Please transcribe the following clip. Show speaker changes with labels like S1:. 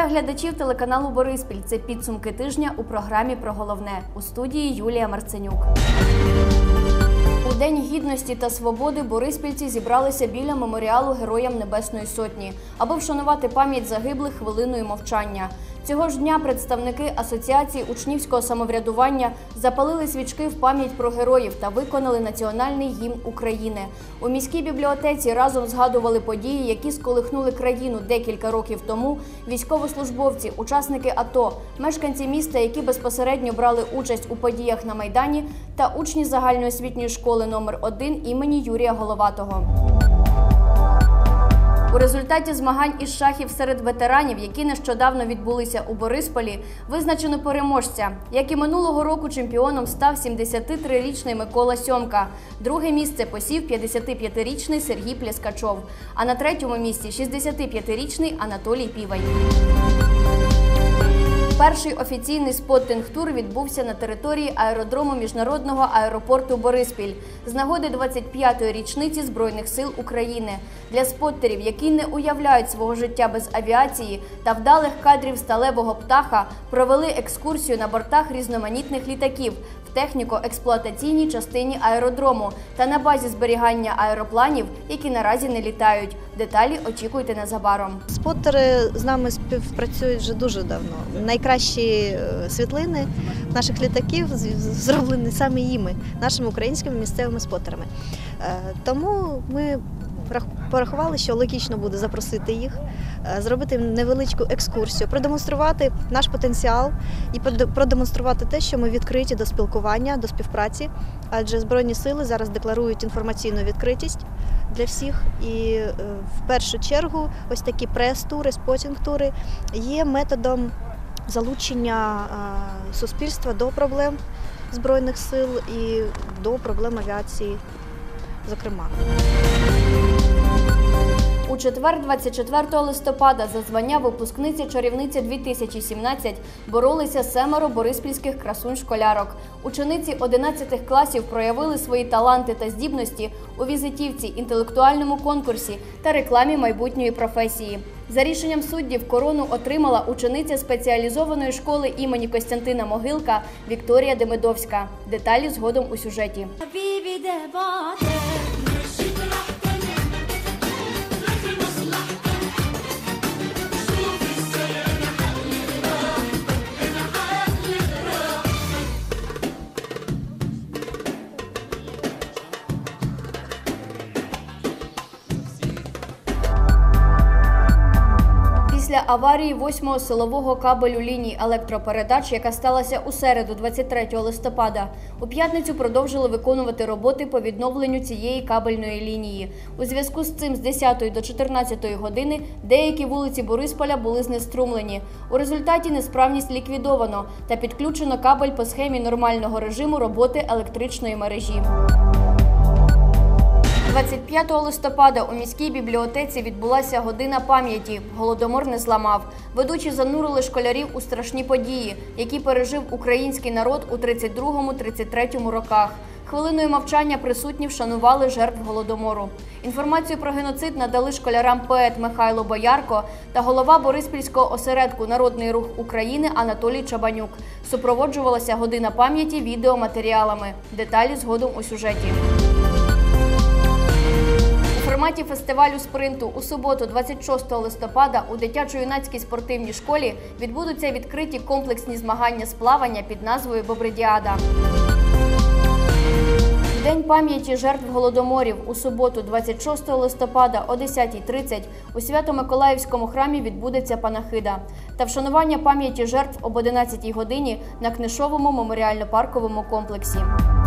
S1: Вітаю глядачів телеканалу «Бориспіль». Це підсумки тижня у програмі «Про головне». У студії Юлія Марценюк. У День Гідності та Свободи бориспільці зібралися біля меморіалу Героям Небесної Сотні, аби вшанувати пам'ять загиблих хвилиною мовчання. Цього ж дня представники Асоціації учнівського самоврядування запалили свічки в пам'ять про героїв та виконали національний гімн України. У міській бібліотеці разом згадували події, які сколихнули країну декілька років тому, військовослужбовці, учасники АТО, мешканці міста, які безпосередньо брали участь у подіях на Майдані, та учні загальноосвітньої школи номер 1 імені Юрія Головатого. У результаті змагань із шахів серед ветеранів, які нещодавно відбулися у Борисполі, визначено переможця. Як і минулого року, чемпіоном став 73-річний Микола Сьомка. Друге місце посів 55-річний Сергій Пляскачов. А на третьому місці 65-річний Анатолій Півай. Перший офіційний споттинг-тур відбувся на території аеродрому міжнародного аеропорту Бориспіль з нагоди 25-ї річниці Збройних сил України. Для споттерів, які не уявляють свого життя без авіації та вдалих кадрів сталевого птаха, провели екскурсію на бортах різноманітних літаків в техніко-експлуатаційній частині аеродрому та на базі зберігання аеропланів, які наразі не літають. Деталі очікуйте незабаром.
S2: Споттери з нами співпрацюють вже дуже давно. Найкращі світлини наших літаків зроблені саме їми, нашими українськими місцевими споттерами. Тому ми порахували, що логічно буде запросити їх, зробити невеличку екскурсію, продемонструвати наш потенціал і продемонструвати те, що ми відкриті до спілкування, до співпраці, адже Збройні сили зараз декларують інформаційну відкритість для всіх. І в першу чергу ось такі прес-тури, спотінг-тури є методом залучення суспільства до проблем Збройних сил і до проблем авіації, зокрема.
S1: У четвер, 24 листопада, за звання випускниці-чарівниці 2017 боролися 7 бориспільських красунь-школярок. Учениці 11 класів проявили свої таланти та здібності у візитівці, інтелектуальному конкурсі та рекламі майбутньої професії. За рішенням суддів корону отримала учениця спеціалізованої школи імені Костянтина Могилка Вікторія Демидовська. Деталі згодом у сюжеті. Після аварії 8-го силового кабелю ліній електропередач, яка сталася у середу, 23 листопада, у п'ятницю продовжили виконувати роботи по відновленню цієї кабельної лінії. У зв'язку з цим з 10 до 14 години деякі вулиці Борисполя були знеструмлені. У результаті несправність ліквідовано та підключено кабель по схемі нормального режиму роботи електричної мережі. 25 листопада у міській бібліотеці відбулася година пам'яті «Голодомор не зламав». Ведучі занурили школярів у страшні події, які пережив український народ у 32-33 роках. Хвилиною мовчання присутні вшанували жертв Голодомору. Інформацію про геноцид надали школярам поет Михайло Боярко та голова Бориспільського осередку «Народний рух України» Анатолій Чабанюк. Супроводжувалася година пам'яті відеоматеріалами. Деталі згодом у сюжеті. У форматі фестивалю спринту у суботу, 26 листопада, у дитячо-юнацькій спортивній школі відбудуться відкриті комплексні змагання з плавання під назвою «Бобридіада». В День пам'яті жертв Голодоморів у суботу, 26 листопада о 10:30 у Свято-Миколаївському храмі відбудеться панахида та вшанування пам'яті жертв об 11 годині на Книшовому меморіально-парковому комплексі.